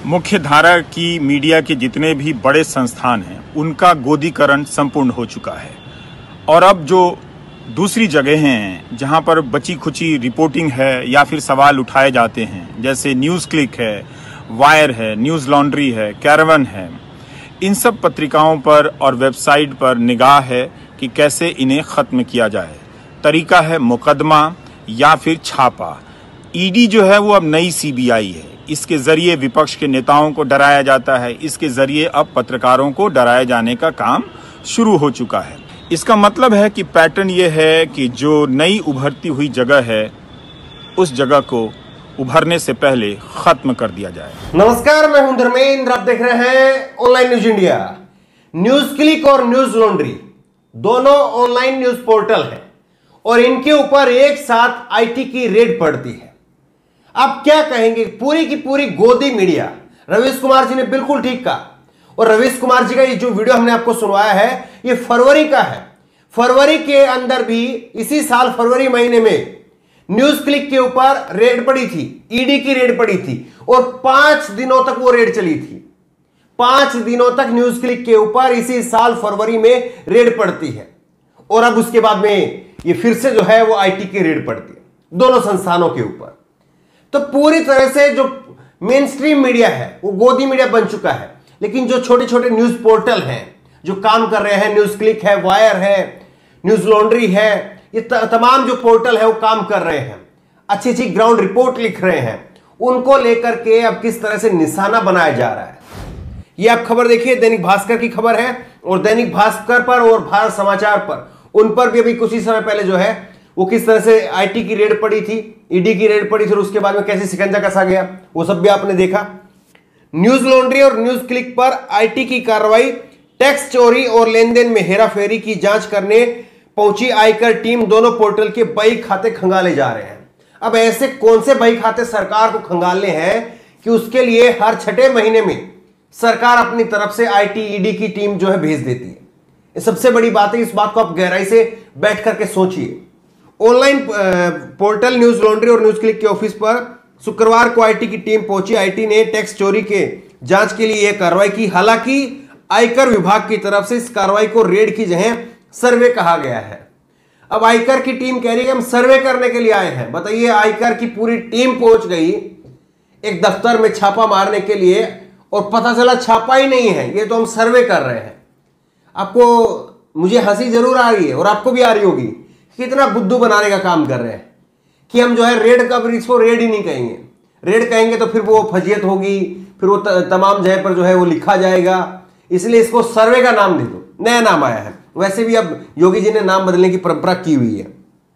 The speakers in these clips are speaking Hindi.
मुख्य धारा की मीडिया के जितने भी बड़े संस्थान हैं उनका गोदीकरण संपूर्ण हो चुका है और अब जो दूसरी जगह हैं जहां पर बची खुची रिपोर्टिंग है या फिर सवाल उठाए जाते हैं, जैसे न्यूज़ क्लिक है, वायर है, न्यूज़ लॉन्ड्री है, कैरवन है, इन सब पत्रिकाओं पर और वेबसाइट पर निगाह है कि कैसे इन्हें ख़त्म किया जाए। तरीका है मुकदमा या फिर छापा। ईडी जो है वो अब नई सीबीआई है। इसके ज़रिए विपक्ष के नेताओं को डराया जाता है, इसके ज़रिए अब पत्रकारों को डराए जाने का काम शुरू हो चुका है। इसका मतलब है कि पैटर्न ये है कि जो नई उभरती हुई जगह है उस जगह को उभरने से पहले खत्म कर दिया जाए। नमस्कार, मैं हूं धर्मेंद्र। आप देख रहे हैं online news India. Newsclick और न्यूज लॉन्ड्री दोनों ऑनलाइन न्यूज पोर्टल हैं और इनके ऊपर एक साथ आईटी की रेड पड़ती है। आप क्या कहेंगे? पूरी की पूरी गोदी मीडिया। रवीश कुमार जी ने बिल्कुल ठीक कहा और रवीश कुमार जी का ये जो वीडियो हमने आपको सुनवाया है ये फरवरी का है। फरवरी के अंदर भी इसी साल फरवरी महीने में न्यूज क्लिक के ऊपर रेड पड़ी थी, ईडी की रेड पड़ी थी और 5 दिनों तक वो रेड चली थी। 5 दिनों तक न्यूज क्लिक के ऊपर इसी साल फरवरी में रेड पड़ती है और अब उसके बाद में ये फिर से जो है वो आईटी की रेड पड़ती है, दोनों संस्थानों के ऊपर। तो पूरी तरह से जो मेन स्ट्रीम मीडिया है वो गोदी मीडिया बन चुका है, लेकिन जो छोटे छोटे न्यूज पोर्टल हैं जो काम कर रहे हैं, न्यूज क्लिक है, वायर है, न्यूज लॉन्ड्री है, ये तमाम जो पोर्टल है वो काम कर रहे हैं, अच्छी अच्छी ग्राउंड रिपोर्ट लिख रहे हैं, उनको लेकर के अब किस तरह से निशाना बनाया जा रहा है। ये आप खबर देखिए, दैनिक भास्कर की खबर है और दैनिक भास्कर पर और भारत समाचार पर, उन पर भी अभी कुछ ही समय पहले जो है वो किस तरह से आईटी की रेड पड़ी थी, ईडी की रेड पड़ी थी और उसके बाद में कैसे शिकंजा कसा गया वो सब भी आपने देखा। न्यूज लॉन्ड्री और न्यूज क्लिक पर आईटी की कार्रवाई, टैक्स चोरी और लेन देन में हेराफेरी की जांच करने पहुंची आयकर टीम। दोनों पोर्टल के बही खाते खंगाले जा रहे हैं। अब ऐसे कौन से बही खाते सरकार को खंगालने हैं कि उसके लिए हर 6 महीने में सरकार अपनी तरफ से आईटी ईडी की टीम जो है भेज देती है। ये सबसे बड़ी बात है, इस बात को आप गहराई से बैठ करके सोचिए। ऑनलाइन पोर्टल न्यूज लॉन्ड्री और न्यूज क्लिक के ऑफिस पर शुक्रवार को आईटी की टीम पहुंची। आईटी ने टैक्स चोरी के जांच के लिए यह कार्रवाई की। हालांकि आयकर विभाग की तरफ से इस कार्रवाई को रेड की जगह सर्वे कहा गया है। अब आयकर की टीम कह रही है कि हम सर्वे करने के लिए आए हैं। बताइए, आयकर की पूरी टीम पहुंच गई एक दफ्तर में छापा मारने के लिए और पता चला छापा ही नहीं है, ये तो हम सर्वे कर रहे हैं। आपको, मुझे हंसी जरूर आ रही है और आपको भी आ रही होगी, कितना बुद्धू बनाने का काम कर रहे हैं कि हम जो है रेड का, इसको रेड ही नहीं कहेंगे। रेड कहेंगे तो फिर वो फजीयत होगी, फिर वो तमाम जगह पर जो है वो लिखा जाएगा, इसलिए इसको सर्वे का नाम दे दो। नया नाम आया है, वैसे भी अब योगी जी ने नाम बदलने की परंपरा की हुई है।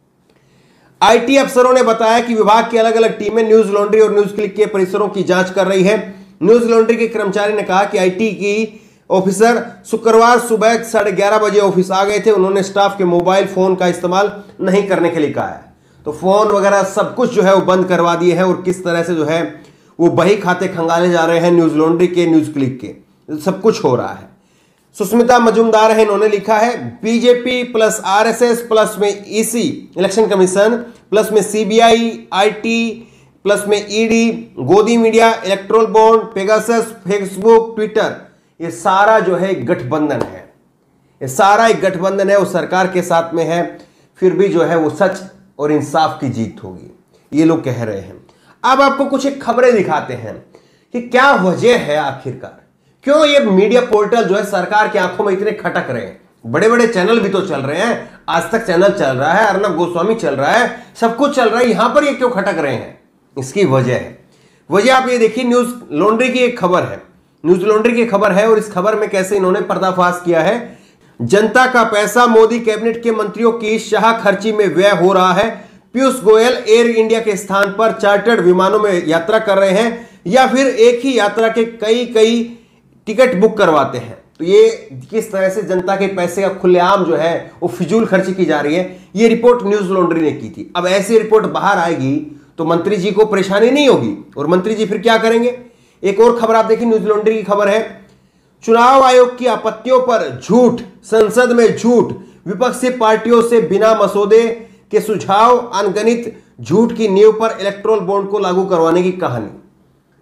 आईटी अफसरों ने बताया कि विभाग की अलग अलग टीमें न्यूज लॉन्ड्री और न्यूज क्लिक के परिसरों की जांच कर रही है। न्यूज लॉन्ड्री के कर्मचारी ने कहा कि आईटी की ऑफिसर शुक्रवार सुबह 11:30 बजे ऑफिस आ गए थे। उन्होंने स्टाफ के मोबाइल फोन का इस्तेमाल नहीं करने के लिए कहा है, तो फोन वगैरह सब कुछ जो है वो बंद करवा दिए हैं और किस तरह से जो है वो बही खाते खंगाले जा रहे हैं न्यूज लॉन्ड्री के, न्यूज क्लिक के, सब कुछ हो रहा है। सुष्मिता मजूमदार है, इन्होंने लिखा है बीजेपी प्लस आरएसएस प्लस में ईसी इलेक्शन कमीशन प्लस में सीबीआई, आईटी प्लस में ईडी, गोदी media, electoral bond, Pegasus, Facebook, Twitter, ये सारा जो है गठबंधन है। ये सारा एक गठबंधन है, वो सरकार के साथ में है, फिर भी जो है वो सच और इंसाफ की जीत होगी, ये लोग कह रहे हैं। अब आपको कुछ एक खबरें दिखाते हैं कि क्या वजह है आखिरकार, क्यों ये मीडिया पोर्टल जो है सरकार की आंखों में इतने खटक रहे हैं। बड़े बड़े चैनल भी तो चल रहे हैं, आज तक चैनल चल रहा है, अर्नब गोस्वामी चल रहा है, सब कुछ चल रहा है, यहां पर ये क्यों खटक रहे हैं? इसकी वजह है, वजह आप ये देखिए, न्यूज लॉन्ड्री की एक खबर है, न्यूज लॉन्ड्री की खबर है और इस खबर में कैसे इन्होंने पर्दाफाश किया है। जनता का पैसा मोदी कैबिनेट के मंत्रियों की शाह खर्ची में व्यय हो रहा है। पीयूष गोयल एयर इंडिया के स्थान पर चार्टर्ड विमानों में यात्रा कर रहे हैं या फिर एक ही यात्रा के कई टिकट बुक करवाते हैं। तो ये किस तरह से जनता के पैसे का खुलेआम जो है वो फिजूल खर्ची की जा रही है, ये रिपोर्ट न्यूज लॉन्ड्री ने की थी। अब ऐसी रिपोर्ट बाहर आएगी तो मंत्री जी को परेशानी नहीं होगी और मंत्री जी फिर क्या करेंगे? एक और खबर आप देखिए, न्यूज लॉन्ड्री की खबर है, चुनाव आयोग की आपत्तियों पर झूठ, संसद में झूठ, विपक्षी पार्टियों से बिना मसौदे के सुझाव, अनगणित झूठ की नींव पर इलेक्ट्रोल बॉन्ड को लागू करवाने की कहानी।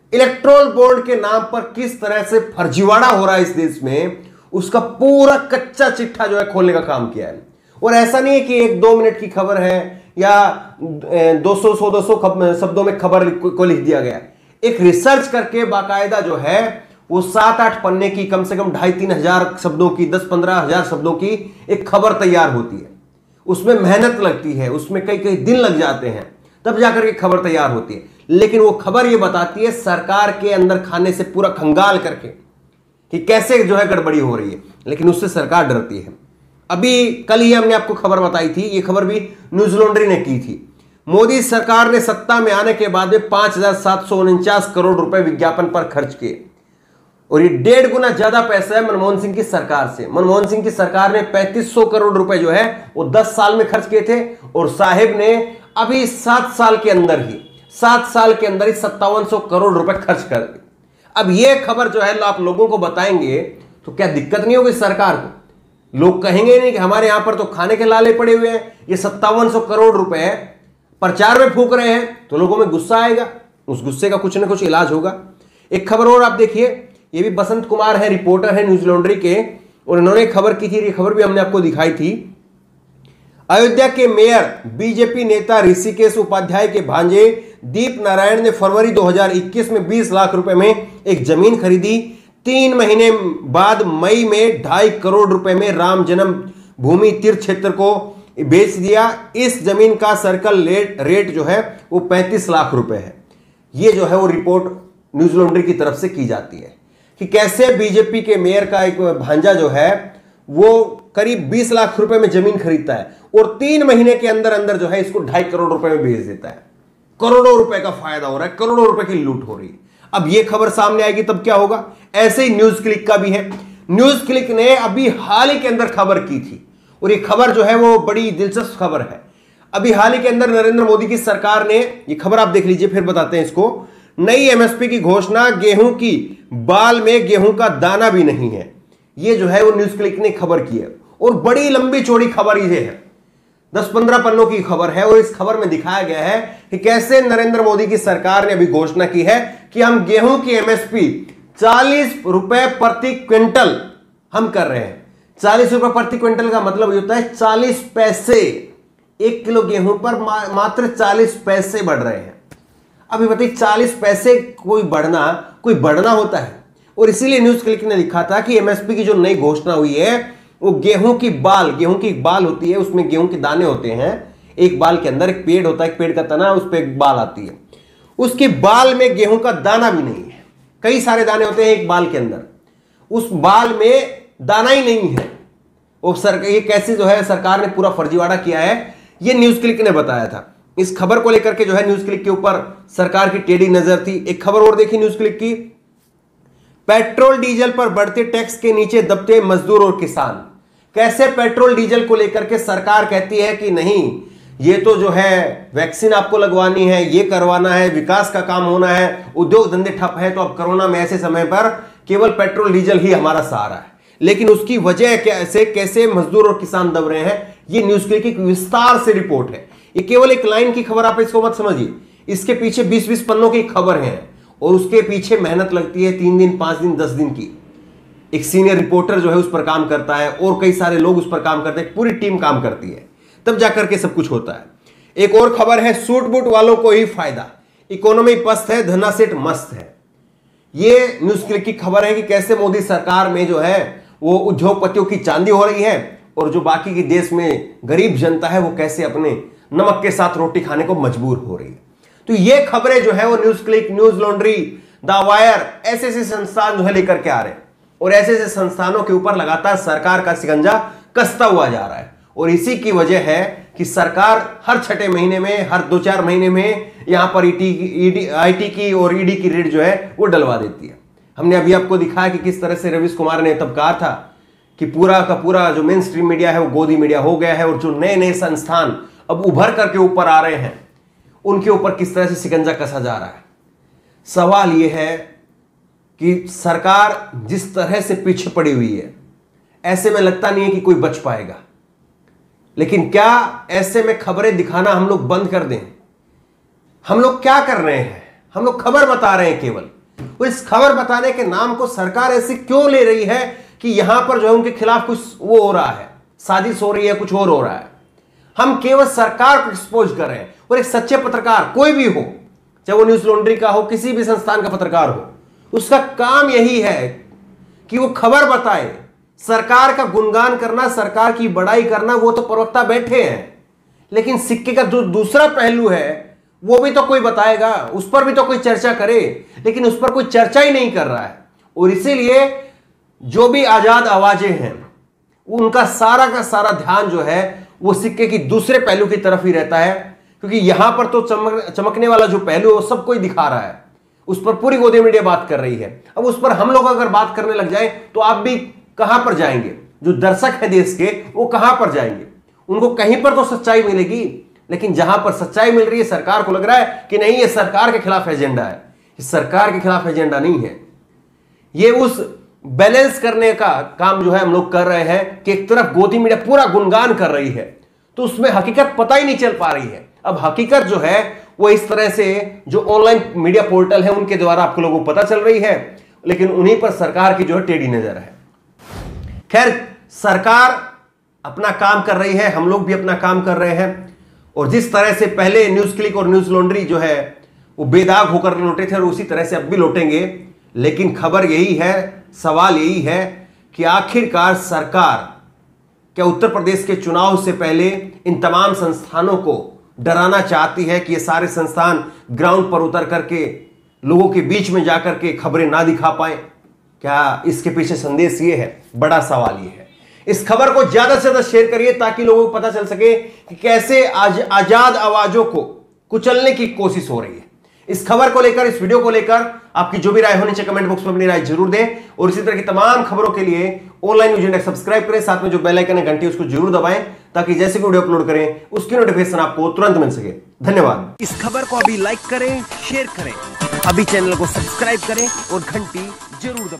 इलेक्ट्रोल बॉन्ड के नाम पर किस तरह से फर्जीवाड़ा हो रहा है इस देश में, उसका पूरा कच्चा चिट्ठा जो है खोलने का काम किया है। और ऐसा नहीं है कि 1-2 मिनट की खबर है या 200 शब्दों में खबर को लिख दिया गया। एक रिसर्च करके बाकायदा जो है वो 7-8 पन्ने की, कम से कम 2,500-3 हजार शब्दों की, 10-15 हजार शब्दों की एक खबर तैयार होती है। उसमें मेहनत लगती है, उसमें कई कई दिन लग जाते हैं, तब जाकर के खबर तैयार होती है। लेकिन वो खबर ये बताती है सरकार के अंदर खाने से पूरा खंगाल करके कि कैसे जो है गड़बड़ी हो रही है, लेकिन उससे सरकार डरती है। अभी कल ही हमने आपको खबर बताई थी, ये खबर भी न्यूज लॉन्ड्री ने की थी। मोदी सरकार ने सत्ता में आने के बाद में 5,749 करोड़ रुपए विज्ञापन पर खर्च किए, और ये 1.5 गुना ज्यादा पैसा है मनमोहन सिंह की सरकार से। मनमोहन सिंह की सरकार ने 3,500 करोड़ रुपए जो है वो 10 साल में खर्च किए थे, और साहिब ने अभी 7 साल के अंदर ही 5700 करोड़ रुपए खर्च कर दिए। अब ये खबर जो है आप लोगों को बताएंगे तो क्या दिक्कत नहीं होगी सरकार को? लोग कहेंगे नहीं कि हमारे यहां पर तो खाने के लाले पड़े हुए हैं, ये 5700 करोड़ रुपए प्रचार में फूक रहे हैं, तो लोगों में गुस्सा आएगा। उस गुस्से का कुछ ना कुछ इलाज होगा। एक खबर और आप देखिए, ये भी बसंत कुमार है, रिपोर्टर है न्यूज लॉन्ड्री के, और इन्होंने खबर की थी, ये खबर भी हमने आपको दिखाई थी। अयोध्या के मेयर बीजेपी नेता ऋषिकेश उपाध्याय के भांजे दीप नारायण ने फरवरी 2021 में 20 लाख रुपए में एक जमीन खरीदी। 3 महीने बाद मई में 2.5 करोड़ रुपए में राम जन्म भूमि तीर्थ क्षेत्र को बेच दिया। इस जमीन का सर्कल रेट जो है वो 35 लाख रुपए है। ये जो है वो रिपोर्ट न्यूज लॉन्ड्री की तरफ से की जाती है कि कैसे बीजेपी के मेयर का एक भांजा जो है वो करीब 20 लाख रुपए में जमीन खरीदता है, और 3 महीने के अंदर अंदर जो है इसको 2.5 करोड़ रुपए में बेच देता है। करोड़ों रुपए का फायदा हो रहा है, करोड़ों रुपए की लूट हो रही है। अब ये खबर सामने आएगी तब क्या होगा? ऐसे ही न्यूज क्लिक का भी है। न्यूज क्लिक ने अभी हाल ही के अंदर खबर की थी, और ये खबर जो है वो बड़ी दिलचस्प खबर है। अभी हाल ही के अंदर नरेंद्र मोदी की सरकार ने, ये खबर आप देख लीजिए फिर बताते हैं इसको, नई एमएसपी की घोषणा, गेहूं की बाल में गेहूं का दाना भी नहीं है। ये जो है वो न्यूज क्लिक ने खबर की है, और बड़ी लंबी चौड़ी खबर ये है, 10-15 पन्नों की खबर है। और इस खबर में दिखाया गया है कि कैसे नरेंद्र मोदी की सरकार ने अभी घोषणा की है कि हम गेहूं की एमएसपी 40 रुपए प्रति क्विंटल हम कर रहे हैं। 40 रुपए प्रति क्विंटल का मतलब ये होता है 40 पैसे 1 किलो गेहूं पर मात्र 40 पैसे बढ़ रहे हैं। अभी बताइए 40 पैसे कोई बढ़ना होता है। और इसीलिए न्यूज क्लिक ने लिखा था कि एमएसपी की जो नई घोषणा हुई है वो गेहूं की एक बाल होती है, उसमें गेहूं के दाने होते हैं। एक बाल के अंदर एक पेड़ होता है, एक पेड़ का तना, उस पर एक बाल आती है, उसके बाल में गेहूं का दाना भी नहीं है। कई सारे दाने होते हैं एक बाल के अंदर, उस बाल में दाना ही नहीं है। वो ये कैसे जो है सरकार ने पूरा फर्जीवाड़ा किया है, ये न्यूज क्लिक ने बताया था। इस खबर को लेकर के जो है न्यूज क्लिक के ऊपर सरकार की टेढ़ी नजर थी। एक खबर और देखी न्यूज क्लिक की, पेट्रोल डीजल पर बढ़ते टैक्स के नीचे दबते मजदूर और किसान। कैसे पेट्रोल डीजल को लेकर के सरकार कहती है कि नहीं, ये तो जो है वैक्सीन आपको लगवानी है, ये करवाना है, विकास का काम होना है, उद्योग धंधे ठप है, तो अब कोरोना में ऐसे समय पर केवल पेट्रोल डीजल ही हमारा सहारा है। लेकिन उसकी वजह कैसे मजदूर और किसान दब रहे हैं, ये न्यूज क्लिक की विस्तार से रिपोर्ट है। ये केवल एक लाइन की खबर, आप इसको मत समझिए, इसके पीछे 20-20 पन्नों की खबर है, और उसके पीछे मेहनत लगती है 3 दिन 5 दिन 10 दिन की। एक सीनियर रिपोर्टर जो है उस पर काम करता है, और कई सारे लोग उस पर काम करते हैं, पूरी टीम काम करती है, तब जाकर के सब कुछ होता है। एक और खबर है, सूट बूट वालों को ही फायदा, इकोनॉमी पस्त है, धनासेठ मस्त है। ये न्यूज क्लिक की खबर है कि कैसे मोदी सरकार में जो है वो उद्योगपतियों की चांदी हो रही है, और जो बाकी के देश में गरीब जनता है वो कैसे अपने नमक के साथ रोटी खाने को मजबूर हो रही है। तो ये खबरें जो है वो Newsclick, Newslaundry, the Wire, ऐसे संस्थान जो है लेकर के आ रहे हैं, और ऐसे संस्थानों के ऊपर लगातार सरकार का शिकंजा कसता हुआ जा रहा है। और इसी की वजह है कि सरकार हर 6 महीने में, हर 2-4 महीने में यहां पर आईटी की और ईडी की रेड जो है वो डलवा देती है। हमने अभी आपको दिखाया कि किस तरह से रवीश कुमार ने तब कहा था कि पूरा का पूरा जो मेन स्ट्रीम मीडिया है वो गोदी मीडिया हो गया है, और जो नए नए संस्थान अब उभर करके ऊपर आ रहे हैं उनके ऊपर किस तरह से शिकंजा कसा जा रहा है। सवाल यह है कि सरकार जिस तरह से पीछे पड़ी हुई है, ऐसे में लगता नहीं है कि कोई बच पाएगा। लेकिन क्या ऐसे में खबरें दिखाना हम लोग बंद कर दें? हम लोग क्या कर रहे हैं? हम लोग खबर बता रहे हैं केवल, और इस खबर बताने के नाम को सरकार ऐसे क्यों ले रही है कि यहां पर जो है उनके खिलाफ कुछ वो हो रहा है, साजिश हो रही है, कुछ और हो रहा है। हम केवल सरकार को एक्सपोज कर रहे हैं। और एक सच्चे पत्रकार कोई भी हो, चाहे वो न्यूज लॉन्ड्री का हो, किसी भी संस्थान का पत्रकार हो, उसका काम यही है कि वो खबर बताए। सरकार का गुणगान करना, सरकार की बड़ाई करना, वो तो प्रवक्ता बैठे हैं, लेकिन सिक्के का जो दूसरा पहलू है वो भी तो कोई बताएगा, उस पर भी तो कोई चर्चा करे, लेकिन उस पर कोई चर्चा ही नहीं कर रहा है। और इसीलिए जो भी आजाद आवाजें हैं उनका सारा का सारा ध्यान जो है वो सिक्के की दूसरे पहलू की तरफ ही रहता है, क्योंकि यहां पर तो चमकने वाला जो पहलू है वो सब कोई दिखा रहा है, उस पर पूरी गोदी मीडिया बात कर रही है। अब उस पर हम लोग अगर बात करने लग जाए तो आप भी कहां पर जाएंगे? जो दर्शक है देश के वो कहां पर जाएंगे? उनको कहीं पर तो सच्चाई मिलेगी, लेकिन जहां पर सच्चाई मिल रही है सरकार को लग रहा है कि नहीं, ये सरकार के खिलाफ एजेंडा है। ये सरकार के खिलाफ एजेंडा नहीं है, ये उस बैलेंस करने का काम जो है हम लोग कर रहे हैं कि एक तरफ गोदी मीडिया पूरा गुणगान कर रही है तो उसमें हकीकत पता ही नहीं चल पा रही है। अब हकीकत जो है वो इस तरह से जो ऑनलाइन मीडिया पोर्टल है उनके द्वारा आपको लोगों को पता चल रही है, लेकिन उन्हीं पर सरकार की जो है टेढ़ी नजर है। खैर, सरकार अपना काम कर रही है, हम लोग भी अपना काम कर रहे हैं, और जिस तरह से पहले न्यूज क्लिक और न्यूज लॉन्ड्री जो है वो बेदाग होकर लौटे थे और उसी तरह से अब भी लौटेंगे। लेकिन खबर यही है, सवाल यही है कि आखिरकार सरकार क्या उत्तर प्रदेश के चुनाव से पहले इन तमाम संस्थानों को डराना चाहती है कि ये सारे संस्थान ग्राउंड पर उतर करके लोगों के बीच में जाकर के खबरें ना दिखा पाए? क्या इसके पीछे संदेश ये है? बड़ा सवाल ये है। इस खबर को ज्यादा से ज्यादा शेयर करिए ताकि लोगों को पता चल सके कि कैसे आजाद आवाजों को कुचलने की कोशिश हो रही है। इस खबर को लेकर, इस वीडियो को लेकर आपकी जो भी राय हो नीचे कमेंट बॉक्स में अपनी राय जरूर दें, और इसी तरह की तमाम खबरों के लिए ऑनलाइन न्यूज इंडिया सब्सक्राइब करें, साथ में जो बेल आइकन है घंटी उसको जरूर दबाएं ताकि जैसे भी वीडियो अपलोड करें उसकी नोटिफिकेशन आपको तुरंत मिल सके। धन्यवाद। इस खबर को अभी लाइक करें, शेयर करें, अभी चैनल को सब्सक्राइब करें और घंटी जरूर दबाएं।